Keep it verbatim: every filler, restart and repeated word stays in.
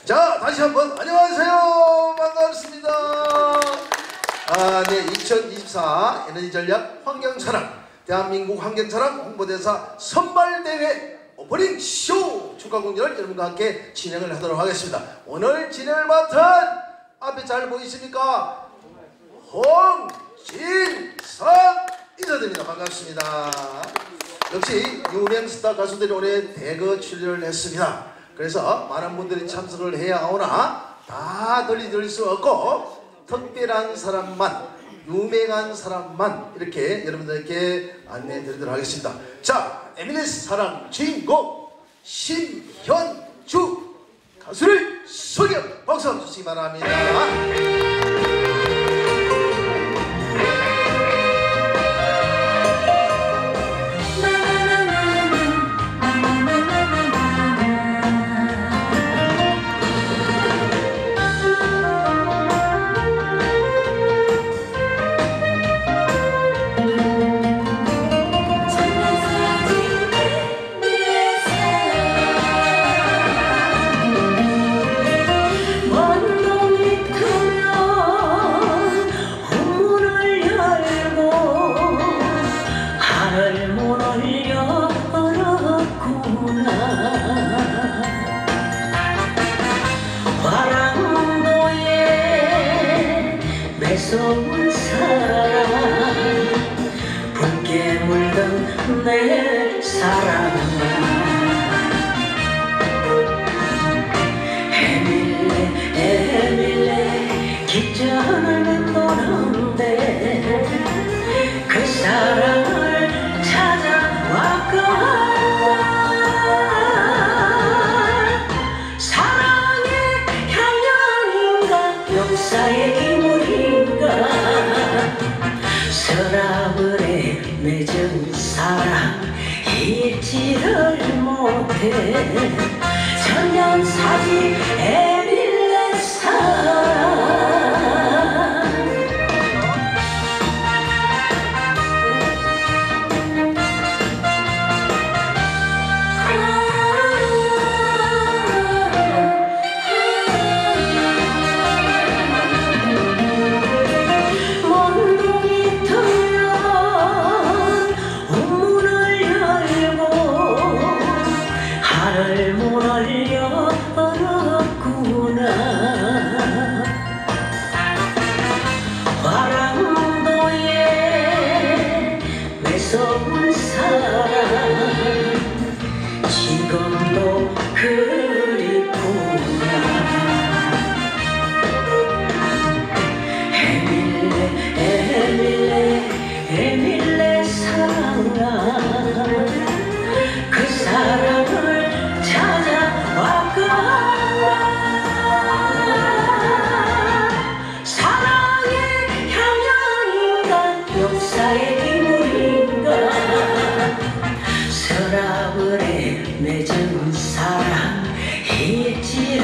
자, 다시 한번 안녕하세요. 반갑습니다. 아, 네, 이천이십사 에너지 전략 환경사랑 대한민국 환경사랑 홍보대사 선발대회 오프닝 쇼 축하 공연을 여러분과 함께 진행을 하도록 하겠습니다. 오늘 진행을 맡은 앞에 잘 보이십니까? 홍진성 인사드립니다. 반갑습니다. 역시 유명 스타 가수들이 올해 대거 출연을 했습니다. 그래서 많은 분들이 참석을 해야 오나 다 들리들 수 없고 특별한 사람만, 유명한 사람만 이렇게 여러분들께 안내해 드리도록 하겠습니다. 자, 에밀리스 사랑 주인공 신현주 가수를 소개 박수 한번 주시기 바랍니다. 매서운 사랑 붉게 물든 내 사랑아 에밀레 에밀레 기전을 노는데 그 사랑을 찾아왔건 사랑의 향연인가 역사의 서랍을에 맺은 사랑 잊지를 못해 천년사지 에밀레 사랑 지금도 그립구나 에밀레 에밀레 에밀레 사랑아 그 사랑을 찾아왔건 사랑의 향연인가 역사의 기물인가 서랍을에 맺은 사랑 잊지